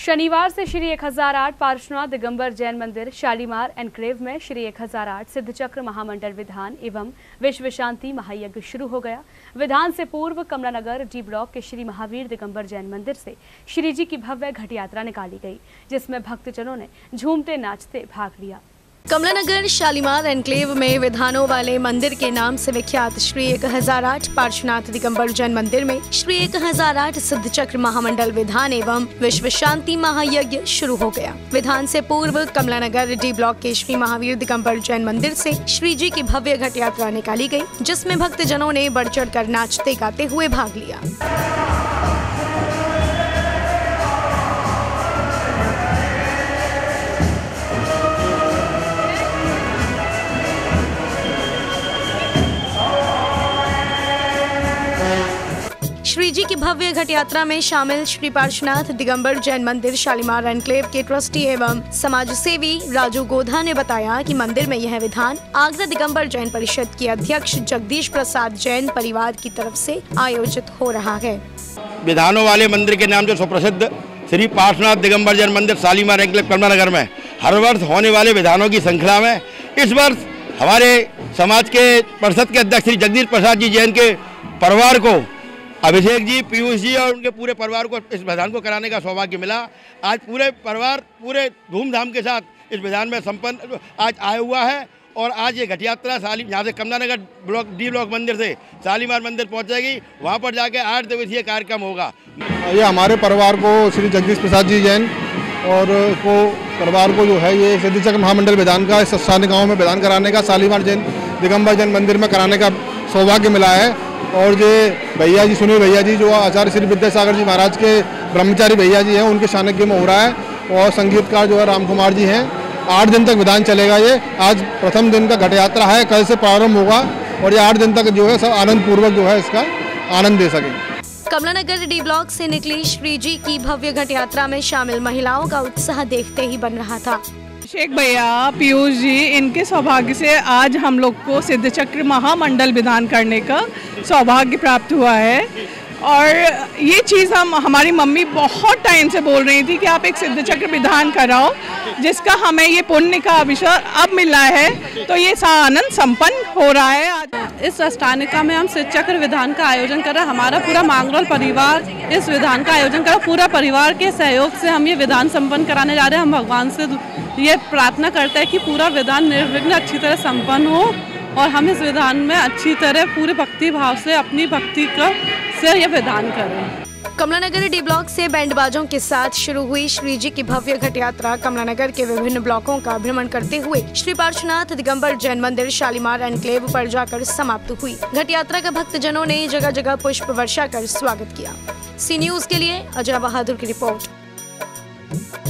शनिवार से श्री 1008 पार्श्वनाथ दिगंबर जैन मंदिर शालीमार एनक्लेव में श्री 1008 सिद्धचक्र महामंडल विधान एवं विश्व शांति महायज्ञ शुरू हो गया। विधान से पूर्व कमलानगर डी ब्लॉक के श्री महावीर दिगंबर जैन मंदिर से श्री जी की भव्य घट यात्रा निकाली गई, जिसमें भक्तजनों ने झूमते नाचते भाग लिया। कमलानगर शालीमार एनक्लेव में विधानों वाले मंदिर के नाम से विख्यात श्री 1008 पार्श्वनाथ दिगंबर जैन मंदिर में श्री 1008 सिद्धचक्र महामंडल विधान एवं विश्व शांति महायज्ञ शुरू हो गया। विधान से पूर्व कमलानगर डी ब्लॉक के श्री महावीर दिगंबर जैन मंदिर से श्री जी की भव्य घट यात्रा निकाली गई, जिसमें भक्तजनों ने बढ़ चढ़ कर नाचते गाते हुए भाग लिया। श्री जी की भव्य घट यात्रा में शामिल श्री पार्श्वनाथ दिगंबर जैन मंदिर शालीमार एनक्लेव के ट्रस्टी एवं समाज सेवी राजू गोधा ने बताया कि मंदिर में यह विधान आगरा दिगंबर जैन परिषद के अध्यक्ष जगदीश प्रसाद जैन परिवार की तरफ से आयोजित हो रहा है। विधानों वाले मंदिर के नाम से सुप्रसिद्ध श्री पार्श्वनाथ दिगंबर जैन मंदिर शालीमार एनक्लेव कमलानगर में हर वर्ष होने वाले विधानों की श्रृंखला में इस वर्ष हमारे समाज के परिषद के अध्यक्ष श्री जगदीश प्रसाद जी जैन के परिवार को अभिषेक जी, पीयूष जी और उनके पूरे परिवार को इस विधान को कराने का सौभाग्य मिला। आज पूरे परिवार पूरे धूमधाम के साथ इस विधान में संपन्न आज आया हुआ है और आज ये घट यात्रा यहाँ से कमलानगर डी ब्लॉक मंदिर से शालीमार मंदिर पहुँचेगी। वहाँ पर जाके 8 दिवसीय कार्यक्रम होगा। ये हमारे परिवार को श्री जगदीश प्रसाद जी जैन और को परिवार को जो है ये सिद्धचक्र महामंडल विधान का सस्तानी गाँव में विधान कराने का शालीमार जैन दिगंबर जैन मंदिर में कराने का सौभाग्य मिला है। और ये भैया जी सुनील भैया जी जो आचार्य श्री विद्यासागर जी महाराज के ब्रह्मचारी भैया जी हैं, उनके सानिध्य में हो रहा है। और संगीतकार जो है राम कुमार जी हैं। 8 दिन तक विधान चलेगा। ये आज प्रथम दिन का घट यात्रा है, कल से प्रारंभ होगा और ये 8 दिन तक जो है सब आनंद पूर्वक जो है इसका आनंद दे सकें। कमलानगर डी ब्लॉक से निकली श्री जी की भव्य घट यात्रा में शामिल महिलाओं का उत्साह देखते ही बन रहा था। शेख भैया, पीयूष जी, इनके सौभाग्य से आज हम लोग को सिद्धचक्र महामंडल विधान करने का सौभाग्य प्राप्त हुआ है। और ये चीज़ हमारी मम्मी बहुत टाइम से बोल रही थी कि आप एक सिद्धचक्र विधान कराओ, जिसका हमें ये पुण्य का अवसर अब मिला है। तो ये आनंद संपन्न हो रहा है। आज इस अष्टानिका में हम सिद्धचक्र विधान का आयोजन कर रहे हैं। हमारा पूरा मांगरोल परिवार इस विधान का आयोजन कर रहा है। पूरा परिवार के सहयोग से हम ये विधान संपन्न कराने जा रहे हैं। हम भगवान से ये प्रार्थना करते हैं कि पूरा विधान निर्विघ्न अच्छी तरह संपन्न हो और हम इस विधान में अच्छी तरह पूरे भक्ति भाव से अपनी भक्ति का से ये विधान करें। कमलानगर डी ब्लॉक से बैंड बाजों के साथ शुरू हुई श्री जी की भव्य घट यात्रा कमलानगर के विभिन्न ब्लॉकों का भ्रमण करते हुए श्री पार्श्वनाथ दिगंबर जैन मंदिर शालीमार एनक्लेव पर जाकर समाप्त हुई। घट यात्रा का भक्तजनों ने जगह जगह पुष्प वर्षा कर स्वागत किया। सी न्यूज़ के लिए अजय बहादुर की रिपोर्ट।